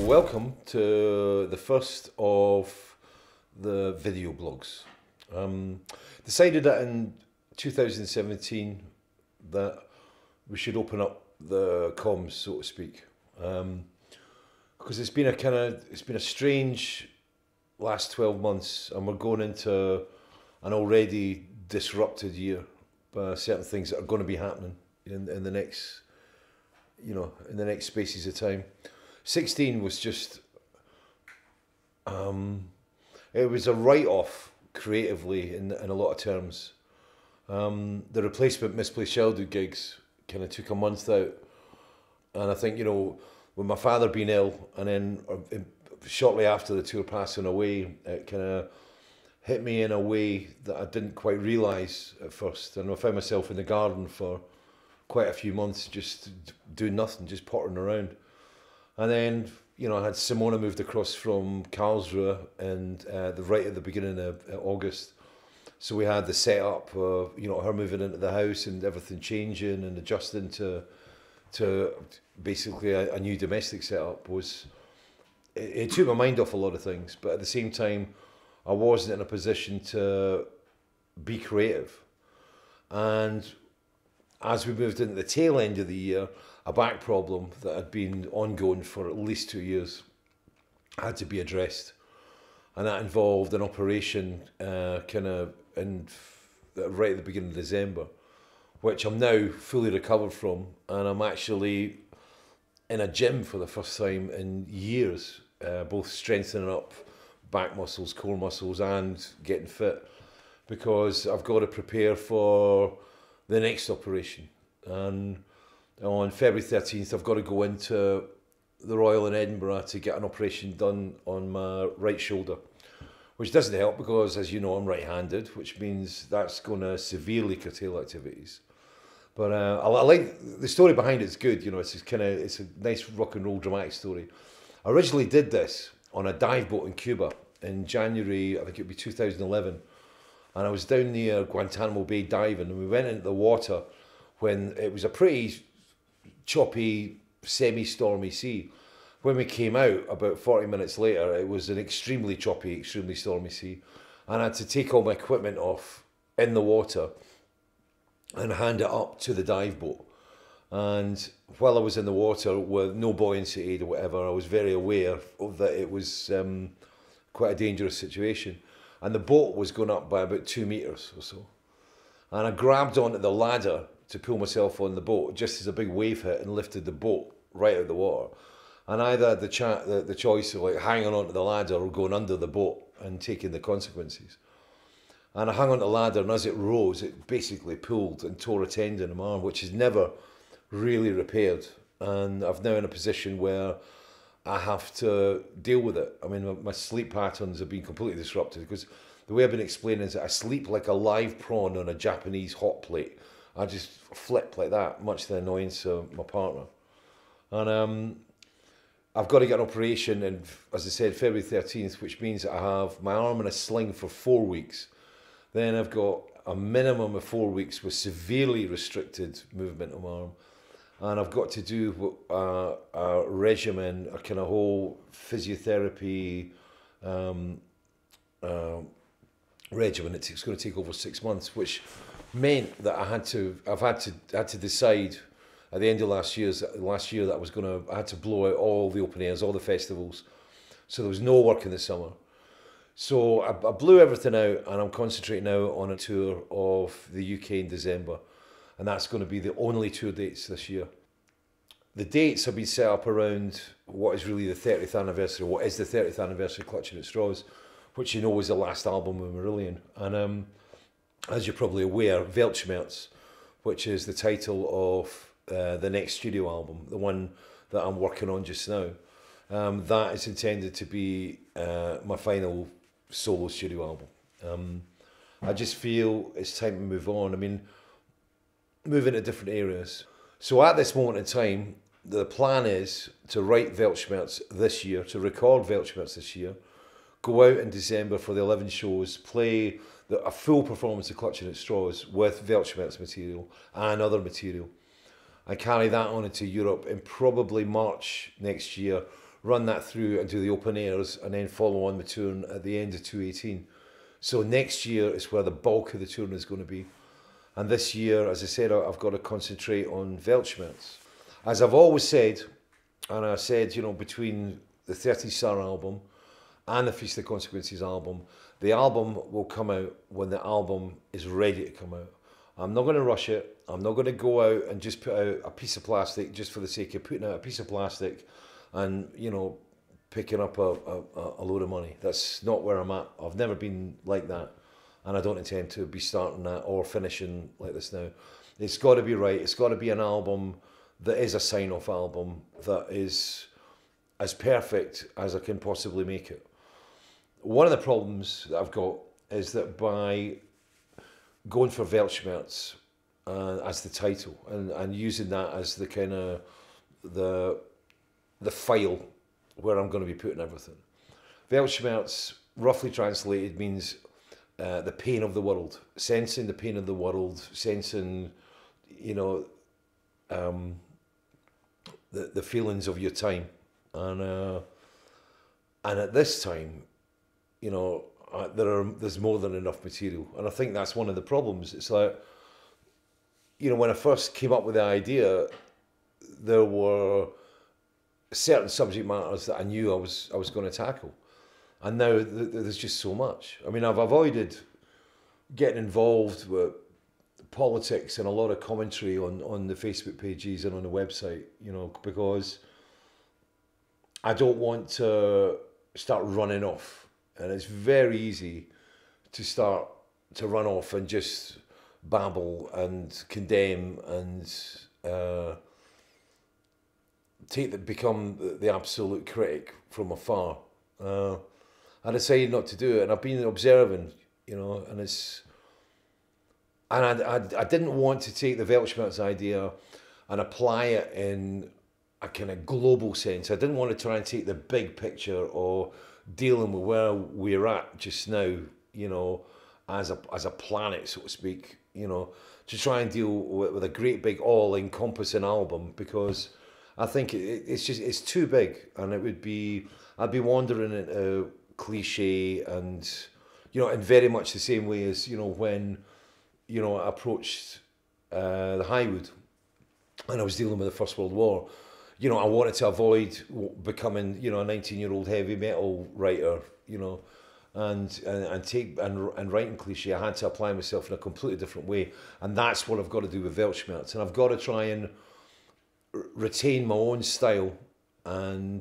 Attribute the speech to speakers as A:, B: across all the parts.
A: welcome to the first of the video blogs. Decided that in 2017 that we should open up the comms, so to speak, because it's been a strange last 12 months, and we're going into an already disrupted year by certain things that are going to be happening in the next, in the next spaces of time. 16 was just, it was a write-off creatively in a lot of terms. The replacement Misplaced Childhood gigs kind of took a month out, and I think, with my father being ill, and then shortly after the tour passing away, it kind of hit me in a way that I didn't quite realise at first, and I found myself in the garden for quite a few months just doing nothing, just pottering around. And then, I had Simona moved across from Karlsruhe, and right at the beginning of August. So we had the setup of, her moving into the house and everything changing and adjusting to basically a new domestic setup. It took my mind off a lot of things, but at the same time, I wasn't in a position to be creative. And as we moved into the tail end of the year, a back problem that had been ongoing for at least 2 years had to be addressed. And that involved an operation right at the beginning of December, which I'm now fully recovered from. And I'm actually in a gym for the first time in years, both strengthening up back muscles, core muscles, and getting fit, because I've got to prepare for the next operation. And on February 13th, I've got to go into the Royal in Edinburgh to get an operation done on my right shoulder, which doesn't help because, as you know, I'm right-handed, which means that's going to severely curtail activities. But I like the story behind it. It's good, it's a nice rock and roll dramatic story. I originally did this on a dive boat in Cuba in January, I think it would be 2011. And I was down near Guantanamo Bay diving, and we went into the water when it was a pretty choppy, semi-stormy sea. When we came out about 40 minutes later, it was an extremely choppy, extremely stormy sea. And I had to take all my equipment off in the water and hand it up to the dive boat. And while I was in the water with no buoyancy aid or whatever, I was very aware that it was quite a dangerous situation. And the boat was going up by about 2 meters or so. And I grabbed onto the ladder to pull myself on the boat just as a big wave hit and lifted the boat right out of the water. And I either had the choice of like hanging onto the ladder or going under the boat and taking the consequences. And I hung onto the ladder, and as it rose, it basically pulled and tore a tendon in my arm, which is never really repaired. And I'm now in a position where I have to deal with it. I mean, my sleep patterns have been completely disrupted, because the way I've been explaining is that I sleep like a live prawn on a Japanese hot plate. I just flip like that, much to the annoyance of my partner. And I've got to get an operation, and as I said, February 13th, which means that I have my arm in a sling for 4 weeks. Then I've got a minimum of 4 weeks with severely restricted movement of my arm. And I've got to do a regimen, a kind of whole physiotherapy regimen. It's going to take over 6 months, which meant that I had to decide at the end of last year that I had to blow out all the open airs, all the festivals. So there was no work in the summer. So I blew everything out, and I'm concentrating now on a tour of the UK in December. And that's going to be the only tour dates this year. The dates have been set up around what is really the 30th anniversary, what is the 30th anniversary of Clutching at Straws, which was the last album with Marillion. And as you're probably aware, Weltschmerz, which is the title of the next studio album, the one that I'm working on just now, that is intended to be my final solo studio album. I just feel it's time to move on. I mean, move into different areas. So at this moment in time, the plan is to write Weltschmerz this year, to record Weltschmerz this year, go out in December for the 11 shows, play a full performance of Clutching at Straws with Weltschmerz material and other material, and carry that on into Europe in probably March next year, run that through and do the open airs, and then follow on the touring at the end of 2018. So next year is where the bulk of the touring is going to be. And this year, as I said, I've got to concentrate on Weltschmerz. As I've always said, and I said, you know, between the 30 Star album and the Feast of Consequences album, the album will come out when the album is ready to come out. I'm not going to rush it. I'm not going to go out and just put out a piece of plastic just for the sake of putting out a piece of plastic and, you know, picking up a load of money. That's not where I'm at. I've never been like that, and I don't intend to be starting that or finishing like this now. It's got to be right. It's got to be an album that is a sign-off album that is as perfect as I can possibly make it. One of the problems that I've got is that by going for Weltschmerz as the title and using that as the kind of the file where I'm going to be putting everything. Weltschmerz, roughly translated, means the pain of the world, sensing the pain of the world, sensing, you know, the feelings of your time, and at this time, you know, there's more than enough material, and I think that's one of the problems. It's like, you know, when I first came up with the idea, there were certain subject matters that I knew I was going to tackle, and now there's just so much. I mean, I've avoided getting involved with politics and a lot of commentary on the Facebook pages and on the website, you know, because I don't want to start running off, and it's very easy to start to run off and just babble and condemn and become the absolute critic from afar. I decided not to do it, and I've been observing, you know, and I didn't want to take the Weltschmerz idea and apply it in a kind of global sense. I didn't want to try and take the big picture or dealing with where we're at just now, you know, as a planet, so to speak, you know, to try and deal with a great big all-encompassing album, because I think it's too big, and I'd be wandering into cliche, and, you know, in very much the same way as, you know, when, you know, I approached the Highwood and I was dealing with the First World War. You know, I wanted to avoid becoming, you know, a 19-year-old heavy metal writer, you know, and writing cliche. I had to apply myself in a completely different way, and that's what I've got to do with Weltschmerz. And I've got to try and retain my own style and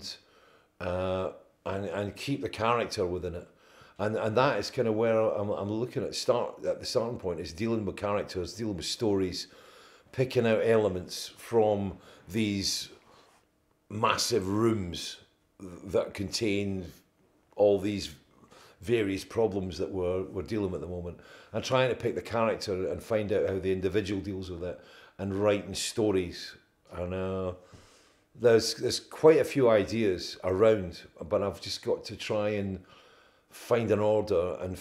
A: keep the character within it. And that is kind of where I'm looking at the starting point, is dealing with characters, dealing with stories, picking out elements from these massive rooms that contain all these various problems that we're dealing with at the moment, and trying to pick the character and find out how the individual deals with it, and writing stories. And there's quite a few ideas around, but I've just got to try and find an order and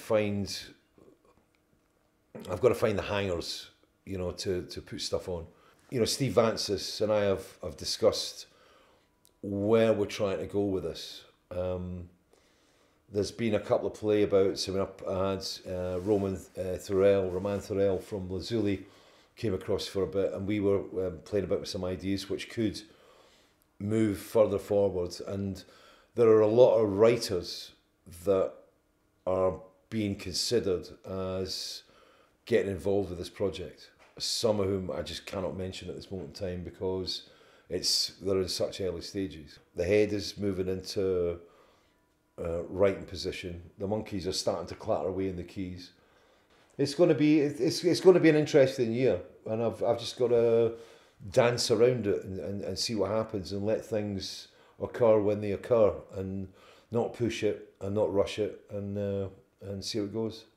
A: I've got to find the hangers, you know, to put stuff on. You know, Steve Vantsis and I have discussed where we're trying to go with this. There's been a couple of playabouts. I mean, I had Roman Thorell from Lazuli came across for a bit, and we were playing about with some ideas which could move further forward. And there are a lot of writers that are being considered as getting involved with this project, some of whom I just cannot mention at this moment in time because they're in such early stages. The Head is moving into writing position. The Monkeys are starting to clatter away in the keys. It's going to be an interesting year, and I've just got to dance around it and see what happens, and let things occur when they occur, and not push it and not rush it, and see how it goes.